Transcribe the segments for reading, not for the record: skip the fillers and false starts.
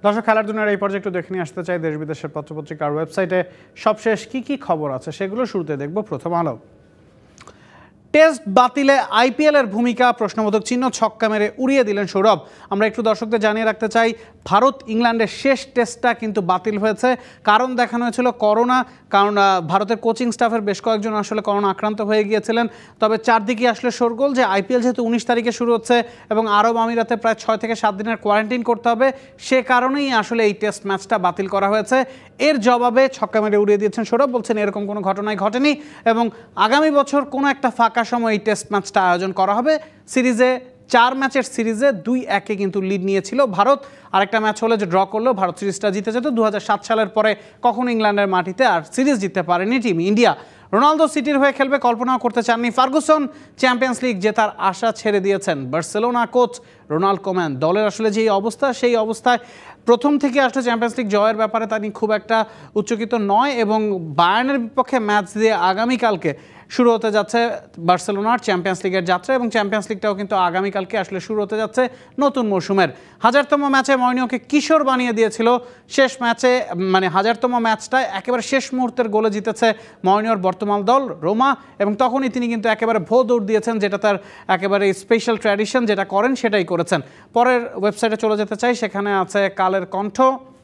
দর্শক, খেলার দুনিয়ার এই পর্যায়ে একটু দেখে নিয়ে আসতে চাই দেশ বিদেশের পত্রপত্রিকার ওয়েবসাইটে সবশেষ কি খবর আছে সেগুলো শুরুতে দেখব প্রথম আলো। টেস্ট বাতিলে আইপিএল এর ভূমিকা প্রশ্নবোধক চিহ্ন, ছক্কা মেরে উড়িয়ে দিলেন সৌরভ। আমরা একটু দর্শকদের জানিয়ে রাখতে চাই, ভারত ইংল্যান্ডের শেষ টেস্টটা কিন্তু বাতিল হয়েছে। কারণ দেখানো হয়েছিল করোনা, কারণ ভারতের কোচিং স্টাফের বেশ কয়েকজন আসলে করোনা আক্রান্ত হয়ে গিয়েছিলেন। তবে চারদিকে আসলে শোরগোল যে আইপিএল যেহেতু 19 তারিখে শুরু হচ্ছে এবং আরব আমিরাতে প্রায় 6 থেকে 7 দিনের কোয়ারেন্টাইন করতে হবে, সে কারণেই আসলে এই টেস্ট ম্যাচটা বাতিল করা হয়েছে। এর জবাবে ছক্কা মেরে উড়িয়ে দিয়েছেন সৌরভ, বলছেন এরকম কোনো ঘটনাই ঘটেনি এবং আগামী বছর কোনো একটা ফাঁকা সময় এই টেস্ট ম্যাচটা আয়োজন করা হবে। সিরিজে 4 ম্যাচের সিরিজে 2-1 কিন্তু লিড নিয়েছিল ভারত। আরেকটা ম্যাচ হলে যে ড্র করলেও ভারত সিরিজটা জিতে যেত। 2007 সালের পরে কখনো ইংল্যান্ডের মাটিতে আর সিরিজ জিততে পারেনি টিম ইন্ডিয়া। রোনালদো সিটির হয়ে খেলবে কল্পনাও করতে চাননি ফার্গুসন। চ্যাম্পিয়ন্স লিগ জেতার আশা ছেড়ে দিয়েছেন বার্সেলোনা কোচ রোনাল্ড কোম্যান। দলের আসলে যে অবস্থা, সেই অবস্থায় প্রথম থেকে আসলে চ্যাম্পিয়ন্স লিগ জয়ের ব্যাপারে তিনি খুব একটা উচ্চকিত নয় এবং বায়ার্নের বিপক্ষে ম্যাচ দিয়ে আগামীকালকে শুরু হতে যাচ্ছে বার্সেলোনার চ্যাম্পিয়ন্স লিগের যাত্রা এবং চ্যাম্পিয়ন্স লিগটাও কিন্তু আগামীকালকে আসলে শুরু হতে যাচ্ছে নতুন মৌসুমের। 1000তম ম্যাচে মরিনিওকে কিশোর বানিয়ে দিয়েছিল। শেষ ম্যাচে মানে 1000তম ম্যাচটায় একেবারে শেষ মুহূর্তের গোলে জিতেছে মরিনিওর বর্তমান দল রোমা এবং তখনই তিনি কিন্তু একেবারে ভো দৌড় দিয়েছেন, যেটা তার একেবারে স্পেশাল ট্র্যাডিশন, যেটা করেন সেটাই করেছেন। পরের ওয়েবসাইটে চলে যেতে চাই, সেখানে আছে কালের কণ্ঠ।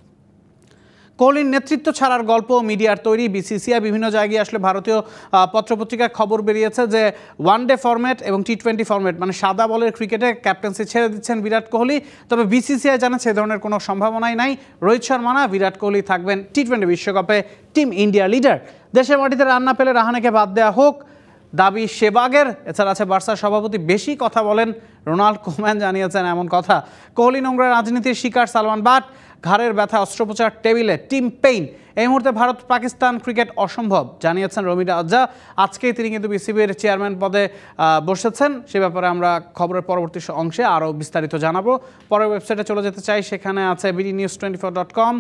কোহলির নেতৃত্ব ছাড়ার গল্প মিডিয়ার তৈরি। বিসিসিআই বিভিন্ন জায়গায় আসলে ভারতীয় পত্রপত্রিকায় খবর বেরিয়েছে যে ওয়ানডে ফরম্যাট এবং টি20 ফরম্যাট মানে সাদা বলের ক্রিকেটে ক্যাপ্টেন্সি ছেড়ে দিচ্ছেন বিরাট কোহলি। তবে বিসিসিআই জানাচ্ছে এ ধরনের কোনো সম্ভাবনাই নাই। রোহিত শর্মা না, বিরাট কোহলি থাকবেন টি20 বিশ্বকাপে টিম ইন্ডিয়া লিডার। দেশের মাটিতে রান না পেলে রাহানেকে বাদ দেওয়া হোক, দাবি সেবাগের। এছাড়া আছে বার্সার সভাপতি, বেশি কথা বলেন রোনাল্ড কোম্যান জানিয়েছেন এমন কথা। কোহলি নোংরা রাজনীতির শিকার সালমান বাট, ঘাড়ের ব্যথা, অস্ত্রোপচার টেবিলে, টিম পেইন। এই মুহূর্তে ভারত পাকিস্তান ক্রিকেট অসম্ভব জানিয়েছেন রমি রাজা। আজকেই তিনি কিন্তু বিসিবির চেয়ারম্যান পদে বসেছেন। সে ব্যাপারে আমরা খবরের পরবর্তী অংশে আরও বিস্তারিত জানাবো। পরের ওয়েবসাইটে চলে যেতে চাই, সেখানে আছে bdnews24.com।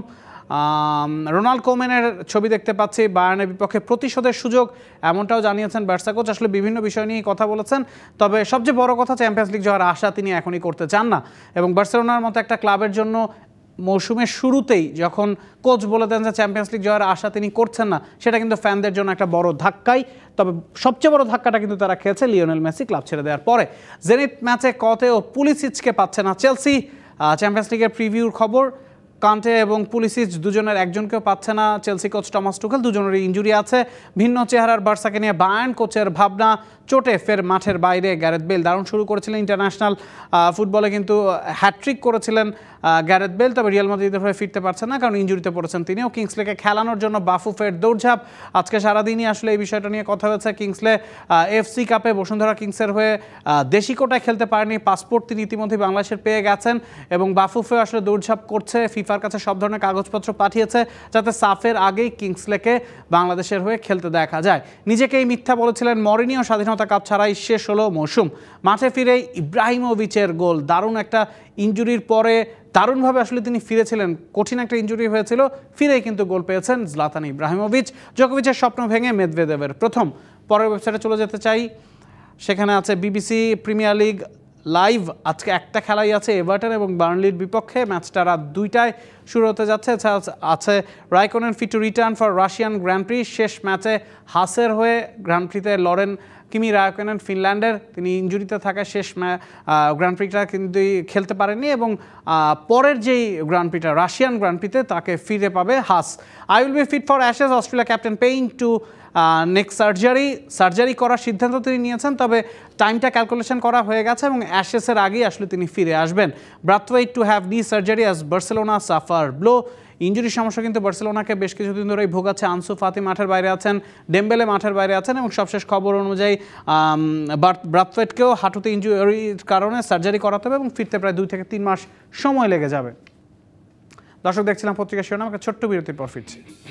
রোনাল্ড কোম্যানের ছবি দেখতে পাচ্ছি, বায়ার্নের বিপক্ষে প্রতিশোধের সুযোগ, এমনটাও জানিয়েছেন বার্সা কোচ। আসলে বিভিন্ন বিষয় নিয়ে কথা বলেছেন, তবে সবচেয়ে বড় কথা চ্যাম্পিয়ন্স লিগ জয়ের আশা তিনি এখনই করতে চান না এবং বার্সেলোনার মতো একটা ক্লাবের জন্য মৌসুমের শুরুতেই যখন কোচ বলে দেন যে চ্যাম্পিয়ন্স লিগ জয়ের আশা তিনি করছেন না, সেটা কিন্তু ফ্যানদের জন্য একটা বড় ধাক্কাই। তবে সবচেয়ে বড় ধাক্কাটা কিন্তু তারা খেয়েছে লিওনেল মেসি ক্লাব ছেড়ে দেওয়ার পরে। জেনিথ ম্যাচে কতে ও পুলিসিচকে পাচ্ছে না চেলসি। চ্যাম্পিয়ন্স লিগের প্রিভিউর খবর, কান্টে এবং পুলিসিচ দুজনের একজনকেও পাচ্ছে না চেলসি কোচ টমাস টুখেল, দুজনেরই ইনজুরি আছে। ভিন্ন চেহারার বার্সাকে নিয়ে বায়ার্ন কোচের ভাবনা, চোটে ফের মাঠের বাইরে গ্যারেথ বেল। দারুণ শুরু করেছিলেন ইন্টারন্যাশনাল ফুটবলে, কিন্তু হ্যাট্রিক করেছিলেন গ্যারেথ বেল। তবে রিয়াল মাদ্রিদের হয়ে ফিরতে পারছেন না, কারণ ইনজুরিতে পড়েছেন তিনিও। কিংসলেকে খেলানোর জন্য বাফুফের দৌড়ঝাঁপ। আজকে সারাদিনই আসলে এই বিষয়টা নিয়ে কথা হয়েছে। কিংসলে এফসি কাপে বসুন্ধরা কিংসের হয়ে দেশি কোটায় খেলতে পারেনি, পাসপোর্ট তিনি ইতিমধ্যে বাংলাদেশের পেয়ে গেছেন এবং বাফুফে আসলে দৌড়ঝাঁপ করছে, ফিফার কাছে সব ধরনের কাগজপত্র পাঠিয়েছে যাতে সাফের আগেই কিংসলেকে বাংলাদেশের হয়ে খেলতে দেখা যায়। নিজেকেই মিথ্যা বলেছিলেন মরিনিও, স্বাধীনতা কাপ ছাড়াই শেষ হলো মৌসুম। মাঠে ফিরে ইব্রাহিমোভিচের গোল, দারুণ একটা ইনজুরির পরে দারুণভাবে আসলে তিনি ফিরেছিলেন, কঠিন একটা ইনজুরি হয়েছিল, ফিরেই কিন্তু গোল পেয়েছেন জলাতান ইব্রাহিমোভিচ। জোকোভিচের স্বপ্ন ভেঙে মেদভেদেবের প্রথম। পরের ওয়েবসাইটে চলে যেতে চাই, সেখানে আছে বিবিসি প্রিমিয়ার লিগ লাইভ। আজকে একটা খেলাই আছে এভারটন এবং বার্নলির বিপক্ষে, ম্যাচটা রাত 2টায় শুরু হতে যাচ্ছে। এছাড়া আছে Raikkonen fit to return for Russian Grand Prix. শেষ ম্যাচে হাসের হয়ে গ্র্যান্ড প্রিতে লরেন কিমি রাইকোনেন ফিনল্যান্ডের, তিনি ইনজুরিতে থাকা শেষ গ্র্যান্ড প্রিটা কিন্তু খেলতে পারেননি এবং পরের যেই গ্র্যান্ড প্রিটা রাশিয়ান গ্র্যান্ড প্রিতে তাকে ফিরে পাবে হাস। I will be fit for Ashes, Australia captain Paine to next surgery করার সিদ্ধান্ত তিনি নিয়েছেন, তবে টাইমটা ক্যালকুলেশন করা হয়ে গেছে এবং অ্যাশেসের আগেই আসলে তিনি ফিরে আসবেন। Brathwaite to have knee surgery as Barcelona suffer blow. ইনজুরির সমস্যা কিন্তু বার্সেলোনাকে বেশ কিছুদিন ধরেই ভোগাচ্ছে। আনসু ফাতি মাঠের বাইরে আছেন, ডেম্বেলে মাঠের বাইরে আছেন এবং সবশেষ খবর অনুযায়ী ব্রাথওয়েটকেও হাঁটুতে ইনজুরির কারণে সার্জারি করাতে হবে এবং ফিরতে প্রায় 2 থেকে 3 মাস সময় লেগে যাবে। দর্শক, দেখছিলাম পত্রিকা শিরোনাম, আমাকে ছোট্ট বিরতির পর ফিরছি।